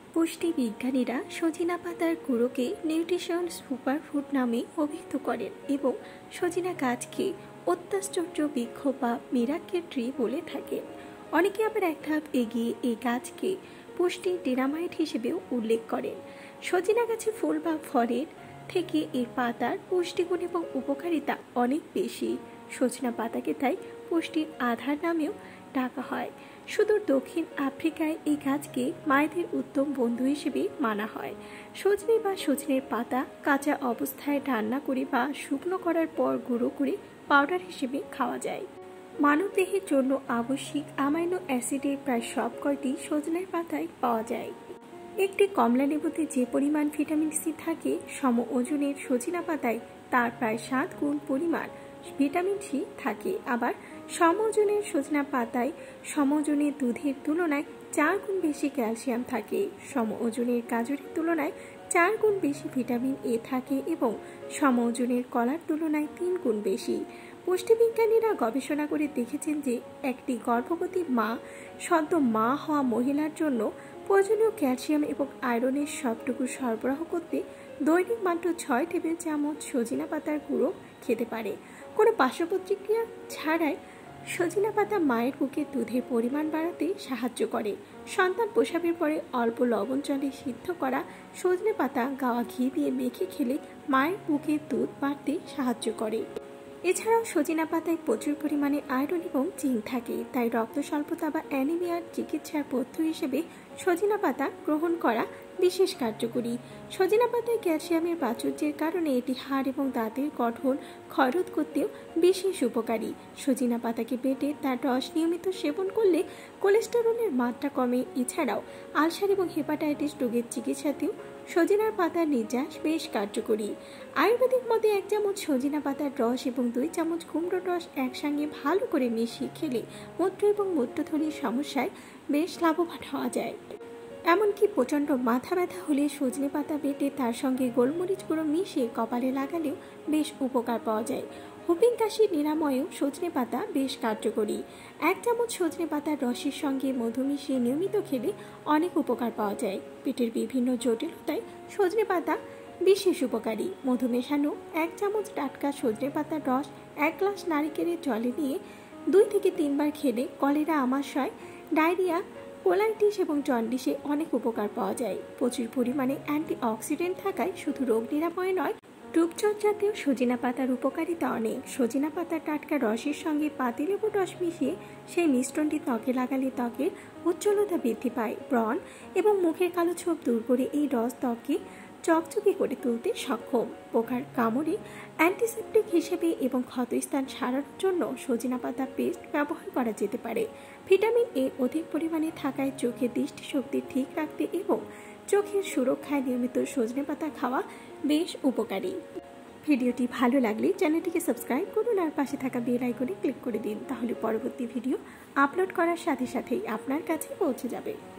পুষ্টিবিজ্ঞানীরা সজিনা পাতার গুঁড়োকে nutrition superfood নামে অভিহিত করেন এবং সজিনা গাছকে অত্যাশ্চর্য বৃক্ষ বা মিরাকেল ট্রি বলে থাকেন। অনেকে আবার এক ধাপ এগিয়ে এই গাছকে পুষ্টি ডিনামাইট হিসেবেও উল্লেখ করেন। সজিনা গাছের ফুল বা ফলের থেকে এর পাতার পুষ্টিগুণ এবং উপকারিতা অনেক বেশি। সজনা পাতাকে তাই পুষ্টির আধার নামেও ডাকা হয়। সুদূর দক্ষিণ আফ্রিকায় এই গাছকে মায়েদের উত্তম বন্ধু হিসেবে মানা হয়। সজনে বা সজনের পাতা কাঁচা অবস্থায় রান্না করে বা শুকনো করার পর গুঁড়ো করে পাউডার হিসেবে খাওয়া যায়। মানবদেহের জন্য আবশ্যিক অ্যামাইনো অ্যাসিডের প্রায় সব কয়টি সজনের পাতায় পাওয়া যায়। একটি কমলা লেবুতে যে পরিমাণ ভিটামিন সি থাকে, সম ওজনের সজিনা পাতায় তার প্রায় 7 গুণ পরিমাণ ভিটামিন সি থাকে। আবার সম ওজনের সজনা পাতায় সম ওজনের দুধের তুলনায় 4 গুণ বেশি ক্যালসিয়াম থাকে, সম ওজনের গাজরের তুলনায় 4 গুণ বেশি ভিটামিন এ থাকে এবং সম ওজনের কলার তুলনায় 3 গুণ বেশি। পুষ্টিবিজ্ঞানীরা গবেষণা করে দেখেছেন যে একটি গর্ভবতী মা সদ্য মা হওয়া মহিলার জন্য প্রয়োজনীয় ক্যালসিয়াম এবং আয়রনের সবটুকু সরবরাহ করতে দৈনিক মাত্র 6 টেবিল চামচ সজিনা পাতার গুঁড়ো খেতে পারে। কোনো পার্শ্ব প্রতিক্রিয়া ছাড়াই সজিনা পাতা মায়ের বুকে দুধের পরিমাণ বাড়াতে সাহায্য করে। সন্তান প্রসবের পরে অল্প লবণ জলে সিদ্ধ করা সজনে পাতা গাওয়া ঘি দিয়ে মেখে খেলে মায়ের বুকে দুধ বাড়তে সাহায্য করে। এছাড়াও সজিনা পাতায় প্রচুর পরিমাণে আয়রন এবং জিঙ্ক থাকে, তাই রক্ত স্বল্পতা বা অ্যানিমিয়ার চিকিৎসার পথ্য হিসেবে সজিনা পাতা গ্রহণ করা বিশেষ কার্যকরী। সজিনা পাতায় ক্যালসিয়ামের প্রাচুর্যের কারণে এটি হাড় এবং দাঁতের গঠন ক্ষয়রোধ করতেও বিশেষ উপকারী। সজিনা পাতাকে বেটে তার রস নিয়মিত সেবন করলে কোলেস্টেরলের মাত্রা কমে। এছাড়াও আলসার এবং হেপাটাইটিস রোগের চিকিৎসাতেও সজিনার পাতার নির্যাস বেশ কার্যকরী। আয়ুর্বেদিক মতে 1 চামচ সজিনা পাতার রস এবং 2 চামচ কুমড়োর রস একসঙ্গে ভালো করে মিশিয়ে খেলে মূত্র এবং মূত্রথলির সমস্যায় বেশ লাভবান হওয়া যায়। এমনকি প্রচণ্ড মাথা ব্যথা হলে সজনে পাতা বেটে তার সঙ্গে গোলমরিচ গুঁড়ো মিশিয়ে কপালে লাগালেও বেশ উপকার পাওয়া যায়। হুপিং কাশির নিরাময়েও সজনে পাতা বেশ কার্যকরী। 1 চামচ সজনে পাতার রসের সঙ্গে মধু মিশিয়ে নিয়মিত খেলে অনেক উপকার পাওয়া যায়। পেটের বিভিন্ন জটিলতায় সজনে পাতা বিশেষ উপকারী। মধু মেশানো 1 চামচ টাটকা সজনে পাতার রস 1 গ্লাস নারিকেলের জলে নিয়ে 2 থেকে 3 বার খেলে কলেরা, আমাশয়, ডায়রিয়া, কোলাইটিস এবং জন্ডিসে অনেক উপকার পাওয়া যায়। প্রচুর পরিমাণে অ্যান্টিঅক্সিডেন্ট থাকায় শুধু রোগ নিরাময় নয়, রূপচর্চাতেও সজিনা পাতার উপকারিতা অনেক। সজিনা পাতার টাটকা রসের সঙ্গে পাতিলেবুর রস মিশিয়ে সেই মিশ্রণটি ত্বকে লাগালে ত্বকের উজ্জ্বলতা বৃদ্ধি পায়। ব্রণ এবং মুখের কালো ছোপ দূর করে এই রস ত্বককে চকচকে করে তুলতে সক্ষম। পোকার কামড়ে অ্যান্টিসেপ্টিক হিসেবে এবং ক্ষতস্থান সারানোর জন্য সজিনা পাতা পেস্ট ব্যবহার করা যেতে পারে। ভিটামিন এ অধিক পরিমাণে থাকায় চোখের দৃষ্টিশক্তি ঠিক রাখতে এবং চোখের সুরক্ষায় নিয়মিত সজনে পাতা খাওয়া বেশ উপকারী। ভিডিওটি ভালো লাগলে চ্যানেলটিকে সাবস্ক্রাইব করুন আর পাশে থাকা বেল আইকনে ক্লিক করে দিন, তাহলে পরবর্তী ভিডিও আপলোড করার সাথে সাথেই আপনার কাছে পৌঁছে যাবে।